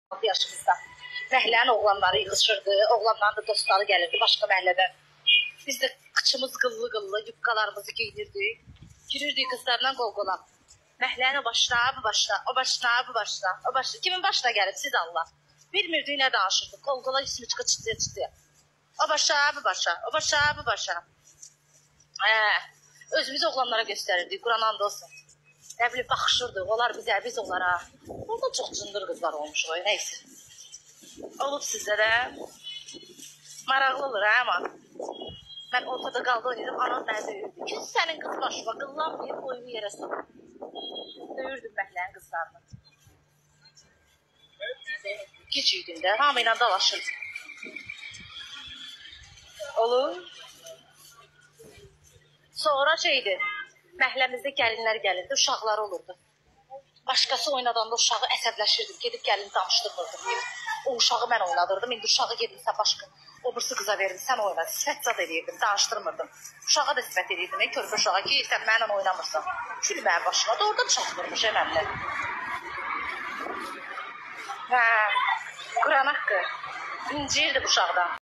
6 yaşımızda. Məhəllənin oğlanları yığışırdı, oğlanların da dostları gəlirdi başqa məhəllədən. Biz də qıçımız qıllı-qıllı, yubqalarımızı giyinirdik. Girirdik qızlarla qol-qola. Məhəllənin başına, bu başına, o başına, bu başına, o başına. Kimin başına gəlib, siz Allah. Bilmirdik nə danışırdıq, qol-qola ismi çıtı-çıtıya. O başa, bu başa, o başa, bu başa. Özümüzü oğlanlara göstərirdik, Quran and olsun. Nə bilim, baxışırdıq, onlar bizə, biz onlara. Orada çox cındır qızlar olmuş, neyse. Olub sizdə də. Maraqlı olur, hə, ama. Mən ortada qaldı oynayırdım, anam mənə döyürdü. Kim sənin qız başıma, qıllanmayıb, boyumu yerə salır. Döyürdüm məhəllənin qızlarını. Geciydim də, hamıyla dalaşırdım. Olur. Sonra şeydi, məhəlləmizdə gəlinlər gəlirdi, uşaqları olurdu. Başqası oynadanda uşağı əsəbləşirdim, gedib gəlini danışdırmırdım. O uşağı mən oynadırdım, indi uşağı gedimsə başqa, o birisi qıza verirdim, sən oynadın, sifət edirdim, danışdırmırdım. Uşağa da sifət edirdim, körpə uşağa ki, sən mənimlə oynamırsan. Çünki mənim başıma da oradan çatmırmış, mənimlə. Hə, Quran haqqı, inciyirdi uşaqdan.